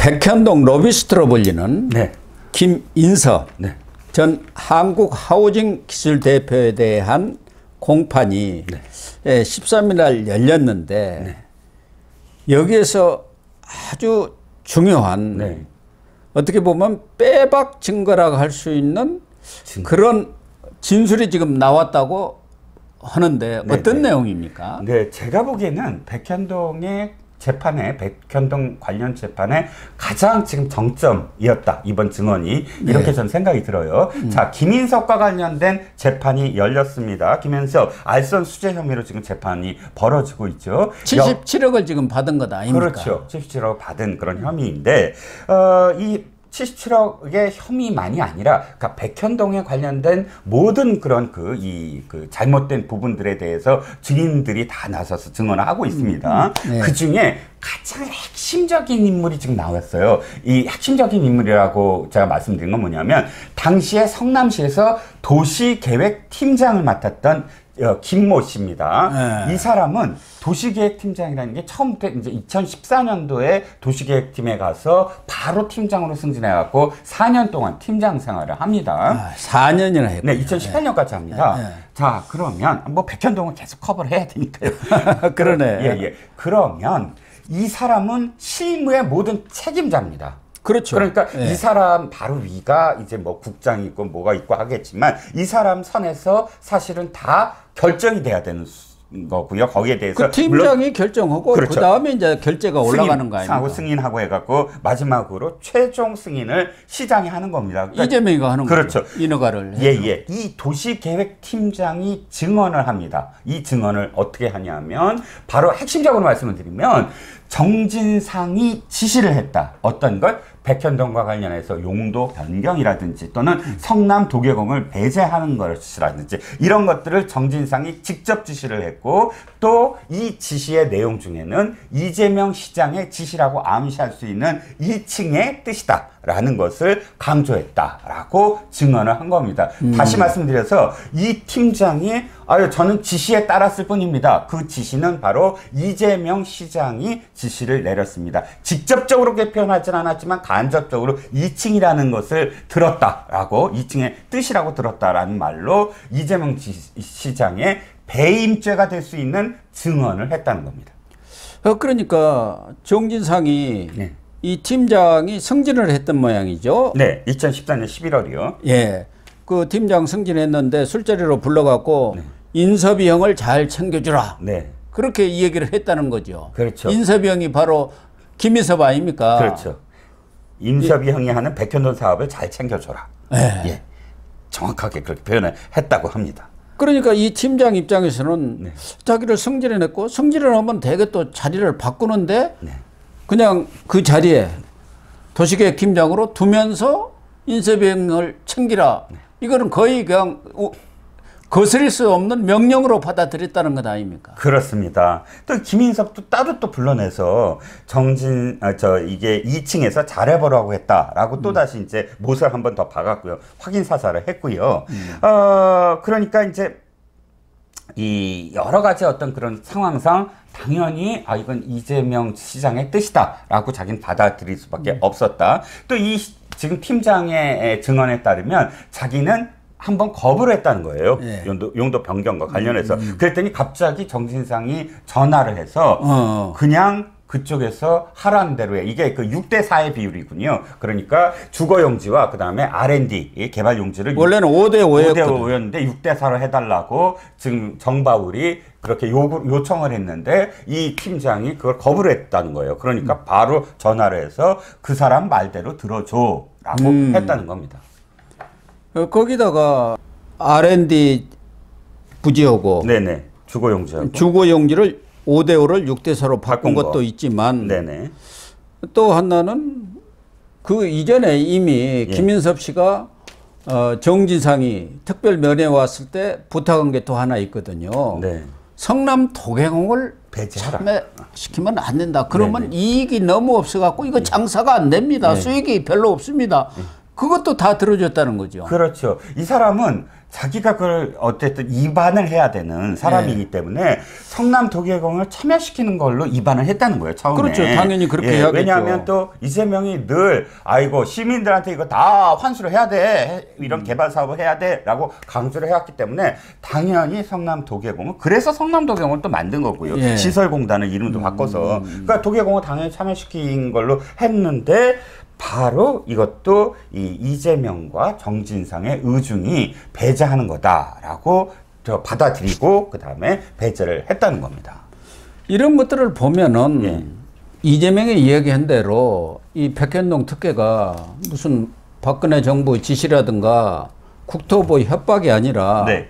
백현동 로비스트로 불리는 네. 김인섭 네. 전 한국하우징기술대표에 대한 공판이 네. 13일 날 열렸는데 네. 여기에서 아주 중요한 네. 어떻게 보면 빼박 증거라고 할 수 있는 그런 진술이 지금 나왔다고 하는데 네, 어떤 네. 내용입니까? 네, 제가 보기에는 백현동의 재판에, 백현동 관련 재판에 가장 지금 정점이었다, 이번 증언이. 이렇게 네. 저는 생각이 들어요. 자, 김인섭과 관련된 재판이 열렸습니다. 김인섭 알선 수재 혐의로 지금 재판이 벌어지고 있죠. 77억을 지금 받은 것 아닙니까? 그렇죠. 77억 받은 그런 혐의인데, 이 77억의 혐의만이 아니라, 그러니까 백현동에 관련된 모든 그런 그 잘못된 부분들에 대해서 증인들이 다 나서서 증언을 하고 있습니다. 네. 그 중에 가장 핵심적인 인물이 지금 나왔어요. 이 핵심적인 인물이라고 제가 말씀드린 건 뭐냐면, 당시에 성남시에서 도시계획팀장을 맡았던 김모 씨입니다. 네. 이 사람은 도시계획팀장이라는 게 처음부터 이제 2014년도에 도시계획팀에 가서 바로 팀장으로 승진해갖고 4년 동안 팀장 생활을 합니다. 4년이나 했군요. 네, 2018년까지 합니다. 네. 자, 그러면 뭐 백현동은 계속 커버를 해야 되니까요. 그러네. 예. 그러면 이 사람은 실무의 모든 책임자입니다. 그렇죠. 그러니까 예. 이 사람 바로 위가 이제 뭐 국장이 있고 뭐가 있고 하겠지만, 이 사람 선에서 사실은 다 결정이 돼야 되는 거고요. 거기에 대해서 그 팀장이 결정하고 그렇죠. 그다음에 이제 결제가 올라가는 거 아닙니까? 승인하고 해갖고 마지막으로 최종 승인을 시장이 하는 겁니다. 그러니까 이재명이 하는 그렇죠. 거죠. 인허가를. 예. 이 도시계획팀장이 증언을 합니다. 이 증언을 어떻게 하냐면, 바로 핵심적으로 말씀을 드리면, 정진상이 지시를 했다. 어떤 걸? 백현동과 관련해서 용도 변경이라든지 또는 성남 도계공을 배제하는 것이라든지 이런 것들을 정진상이 직접 지시를 했고, 또 이 지시의 내용 중에는 이재명 시장의 지시라고 암시할 수 있는 2층의 뜻이다 라는 것을 강조했다라고 증언을 한 겁니다. 다시 말씀드려서 이 팀장이 저는 지시에 따랐을 뿐입니다. 그 지시는 바로 이재명 시장이 지시를 내렸습니다. 직접적으로 그렇게 표현하지는 않았지만 간접적으로 2층이라는 것을 들었다라고, 2층의 뜻이라고 들었다라는 말로 이재명 시장의 배임죄가 될 수 있는 증언을 했다는 겁니다. 그러니까 정진상이 네. 이 팀장이 승진을 했던 모양이죠. 네, 2014년 11월이요. 예, 그 팀장 승진했는데 술자리로 불러갖고 네. 인섭이 형을 잘 챙겨주라. 네, 그렇게 이 얘기를 했다는 거죠. 그렇죠. 인섭이 형이 바로 김인섭 아닙니까? 그렇죠. 인섭이 형이 하는 백현동 사업을 잘 챙겨줘라. 예, 정확하게 그렇게 표현을 했다고 합니다. 그러니까 이 팀장 입장에서는 네. 자기를 승진해냈고, 승진을 하면 대개 또 자리를 바꾸는데 네. 그냥 그 자리에 도시계획 팀장으로 두면서 인섭이 형을 챙기라. 이거는 거의 그냥 거스릴 수 없는 명령으로 받아들였다는 것 아닙니까? 그렇습니다. 또 김인섭도 따로 또 불러내서 이게 2층에서 잘해보라고 했다라고 또 다시 이제 못을 한 번 더 박았고요. 확인 사살을 했고요. 그러니까 이제 이 여러 가지 어떤 그런 상황상 당연히 이건 이재명 시장의 뜻이다라고 자기는 받아들일 수밖에 없었다. 또 이 지금 팀장의 증언에 따르면 자기는 한번 거부를 했다는 거예요. 예. 용도 변경과 관련해서. 그랬더니 갑자기 정진상이 전화를 해서 그냥 그쪽에서 하라는 대로 해. 이게 그 6대4의 비율이군요. 그러니까 주거용지와 그 다음에 R&D 개발 용지를 원래는 5대5였거든요. 5대5였는데 6대4로 해달라고 지금 정바울이 그렇게 요청을 했는데 이 팀장이 그걸 거부를 했다는 거예요. 그러니까 바로 전화를 해서 그 사람 말대로 들어줘 라고 했다는 겁니다. 거기다가 R&D 부지하고 네네. 주거용지하고 주거용지를 5대5를 6대4로 바꾼 것도 있지만, 네네. 또 하나는 그 이전에 이미 김인섭 씨가 정진상이 특별 면회 왔을 때 부탁한 게 또 하나 있거든요. 네. 성남 도계공을 배제하라. 참여시키면 안 된다. 그러면 네네. 이익이 너무 없어갖고 이거 장사가 안 됩니다. 네. 수익이 별로 없습니다. 그것도 다 들어줬다는 거죠. 그렇죠. 이 사람은 자기가 그걸 어쨌든 입안을 해야 되는 사람이기 때문에 성남 도계공을 참여시키는 걸로 입안을 했다는 거예요, 처음에. 그렇죠. 당연히 그렇게 해야겠죠. 왜냐하면 또 이재명이 늘 아이고 시민들한테 이거 다 환수를 해야 돼. 이런 개발 사업을 해야 돼. 라고 강조를 해왔기 때문에 당연히 성남 도계공은 그래서 성남 도계공을 또 만든 거고요. 예. 시설공단을 이름도 바꿔서. 그러니까 도계공을 당연히 참여시킨 걸로 했는데 바로 이것도 이 이재명과 정진상의 의중이 배제하는 거다라고 받아들이고 그 다음에 배제를 했다는 겁니다. 이런 것들을 보면은 예. 이재명이 이야기한 대로 이 백현동 특혜가 무슨 박근혜 정부 지시라든가 국토부 협박이 아니라 네.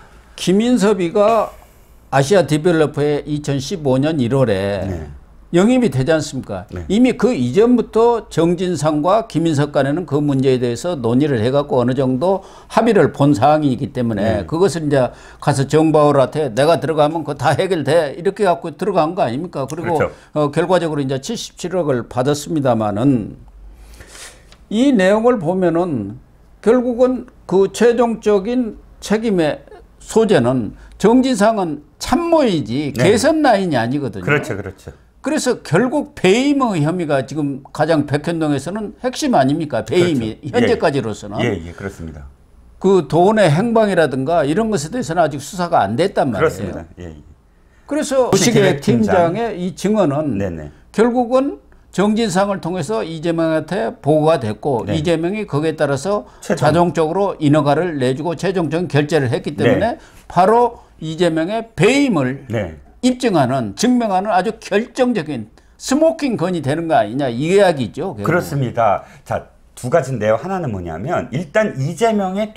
김인섭이가 아시아 디벨로퍼에 2015년 1월에 네. 영입이 되지 않습니까? 네. 이미 그 이전부터 정진상과 김인석 간에는 그 문제에 대해서 논의를 해갖고 어느 정도 합의를 본 사항이기 때문에 네. 그것을 이제 가서 정바울한테 내가 들어가면 그거 다 해결돼 이렇게 갖고 들어간 거 아닙니까? 그리고 그렇죠. 결과적으로 이제 77억을 받았습니다만은 이 내용을 보면은 결국은 그 최종적인 책임의 소재는 정진상은 참모이지 네. 개선 라인이 아니거든요. 그렇죠, 그렇죠. 그래서 결국 배임의 혐의가 지금 가장 백현동에서는 핵심 아닙니까? 배임이 그렇죠. 현재까지로서는. 예, 그렇습니다. 그 돈의 행방이라든가 이런 것에 대해서는 아직 수사가 안 됐단 말이에요. 그렇습니다. 예. 그래서 도시계획 팀장의 이 증언은 네네. 결국은 정진상을 통해서 이재명한테 보고가 됐고 네. 이재명이 거기에 따라서 최종. 자동적으로 인허가를 내주고 최종적인 결재를 했기 때문에 네. 바로 이재명의 배임을 네. 입증하는 증명하는 아주 결정적인 스모킹 건이 되는 거 아니냐 이 이야기죠. 결국. 그렇습니다. 자, 두 가지인데요. 하나는 뭐냐면 일단 이재명의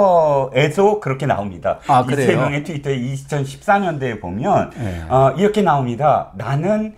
트위터에도 그렇게 나옵니다. 아, 그래요? 이재명의 트위터에 2014년도에 보면 네. 이렇게 나옵니다. 나는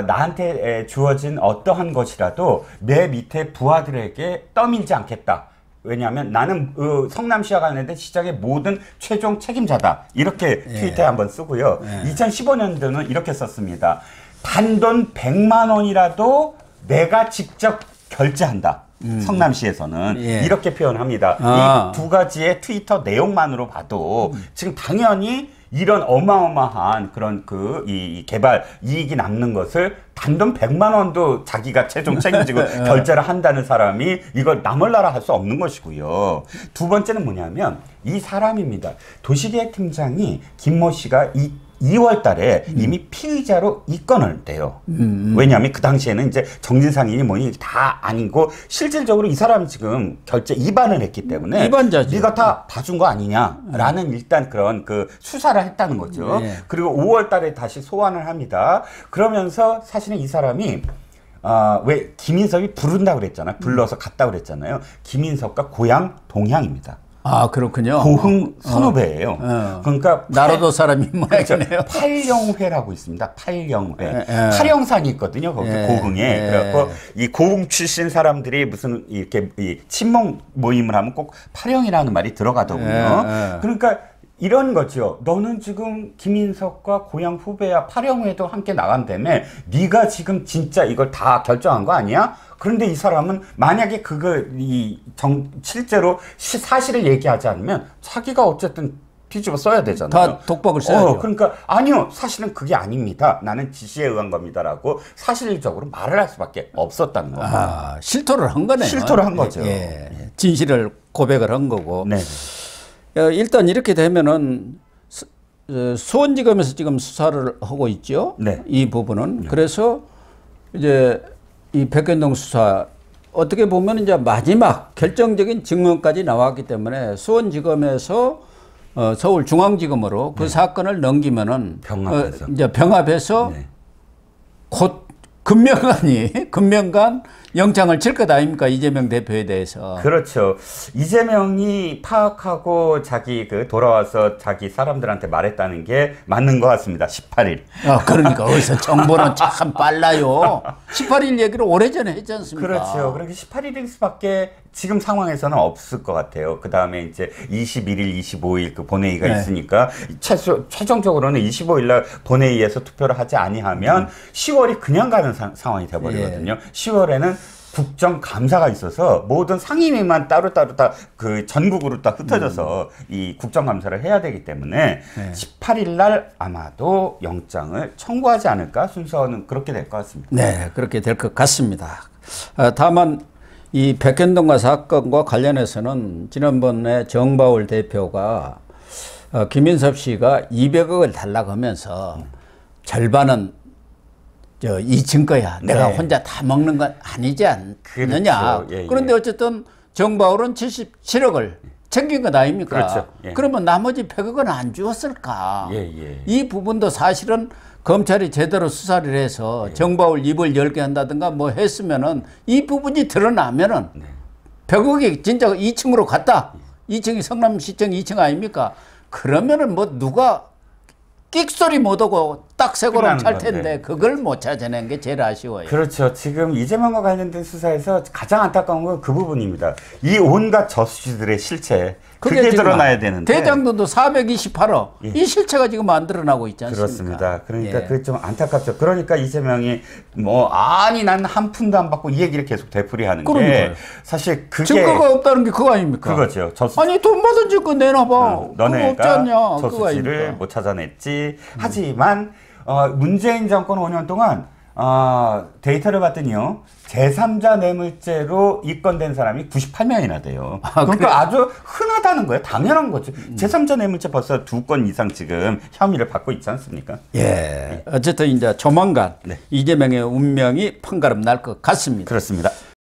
나한테 주어진 어떠한 것이라도 내 밑에 부하들에게 떠밀지 않겠다. 왜냐하면 나는 성남시와 관련된 시장의 모든 최종 책임자다. 이렇게 트위터에 한번 쓰고요. 2015년도는 이렇게 썼습니다. 단돈 100만 원이라도 내가 직접 결제한다. 성남시에서는 이렇게 표현합니다. 이 두 가지의 트위터 내용만으로 봐도 지금 당연히 이런 어마어마한 그런 이 개발 이익이 남는 것을 단돈 100만 원도 자기가 최종 책임지고 결제를 한다는 사람이 이걸 나몰라라 할 수 없는 것이고요. 두 번째는 뭐냐면 이 사람입니다. 도시계획팀장이 김모 씨가 2월 달에 이미 피의자로 입건을 돼요. 왜냐하면 그 당시에는 이제 정진상이 뭐니 다 아니고 실질적으로 이 사람이 지금 결제 위반을 했기 때문에 위반자죠. 네가 다 봐준 거 아니냐라는 일단 그런 그 수사를 했다는 거죠. 네. 그리고 5월 달에 다시 소환을 합니다. 그러면서 사실은 이 사람이 왜 김인석이 부른다고 그랬잖아요. 불러서 갔다 그랬잖아요. 김인석과 고향 동향입니다. 아 그렇군요. 고흥 선후배예요. 그러니까 나로도 사람이 그렇죠. 모양이네요. 팔령회라고 있습니다. 팔령회. 예. 팔령산이 있거든요. 거기 고흥에. 예. 그래갖고 이 고흥 출신 사람들이 무슨 이렇게 이 친목 모임을 하면 꼭 팔령이라는 말이 들어가더군요. 예. 그러니까 이런 거죠. 너는 지금 김인석과 고향 후배야 팔령회도 함께 나간다며 네가 지금 진짜 이걸 다 결정한 거 아니야? 그런데 이 사람은 만약에 실제로 사실을 얘기하지 않으면 자기가 어쨌든 뒤집어 써야 되잖아요. 다 독박을 써야죠. 그러니까 아니요. 사실은 그게 아닙니다. 나는 지시에 의한 겁니다라고 사실적으로 말을 할 수밖에 없었다는 겁니다. 실토를 한 거네요. 실토를 한 거죠. 진실을 고백을 한 거고. 네. 일단 이렇게 되면은 수원지검에서 지금 수사를 하고 있죠. 네. 이 부분은. 그래서 이제 이 백현동 수사 어떻게 보면 이제 마지막 결정적인 증언까지 나왔기 때문에 수원지검에서 서울중앙지검으로 그 사건을 넘기면은 병합해서. 이제 병합해서 곧 금명간 영장을 칠 것 아닙니까? 이재명 대표에 대해서. 그렇죠. 이재명이 파악하고 자기 돌아와서 자기 사람들한테 말했다는 게 맞는 것 같습니다. 18일. 그러니까 어디서 정보는 참 빨라요. 18일 얘기를 오래전에 했지 않습니까? 그렇죠. 그러니까 18일일 수밖에 지금 상황에서는 없을 것 같아요. 그 다음에 이제 21일, 25일 그 본회의가 있으니까 최종적으로는 25일 날 본회의에서 투표를 하지 아니하면 10월이 그냥 가는 상황이 돼버리거든요. 10월에는 국정감사가 있어서 모든 상임위만 따로따로 다 그 전국으로 다 흩어져서 이 국정감사를 해야 되기 때문에 네. 18일 날 아마도 영장을 청구하지 않을까 순서는 그렇게 될 것 같습니다. 네, 그렇게 될 것 같습니다. 다만 이 백현동과 사건과 관련해서는 지난번에 정바울 대표가 김인섭 씨가 200억을 달라고 하면서 절반은 이 증거야. 내가 네. 혼자 다 먹는 건 아니지 않느냐. 그렇죠. 예, 그런데 어쨌든 정바울은 77억을 챙긴 것 아닙니까? 그렇죠. 예. 그러면 나머지 100억은 안 주었을까? 예. 이 부분도 사실은 검찰이 제대로 수사를 해서 정바울 입을 열게 한다든가 뭐 했으면은 이 부분이 드러나면은 100억이 진짜 2층으로 갔다. 2층이 성남시청 2층 아닙니까? 그러면은 뭐 누가 끽소리 못하고 딱 새고랑 찰 텐데 그걸 못 찾아낸 게 제일 아쉬워요. 그렇죠. 지금 이재명과 관련된 수사에서 가장 안타까운 건 그 부분입니다. 이 온갖 저수지들의 실체 그게 드러나야 되는데 대장동도 428억 예. 이 실체가 지금 안 드러나고 있지 않습니까? 그렇습니다. 그러니까 예. 그게 좀 안타깝죠. 그러니까 이재명이 뭐 아니 난 한 푼도 안 받고 이 얘기를 계속 되풀이하는 게 그러니까요. 사실 그게 증거가 없다는 게 그거 아닙니까? 그거죠. 아니 돈 받은 증거 내놔봐. 그거 없지 너네가 않냐? 그거 저수지를 아닙니까? 못 찾아냈지. 하지만 문재인 정권 5년 동안 데이터를 봤더니요. 제3자 뇌물죄로 입건된 사람이 98명이나 돼요. 그러니까 그래요? 아주 흔하다는 거예요. 당연한 거죠. 제3자 뇌물죄 벌써 2건 이상 지금 혐의를 받고 있지 않습니까? 예. 어쨌든 이제 조만간 네. 이재명의 운명이 판가름 날 것 같습니다. 그렇습니다.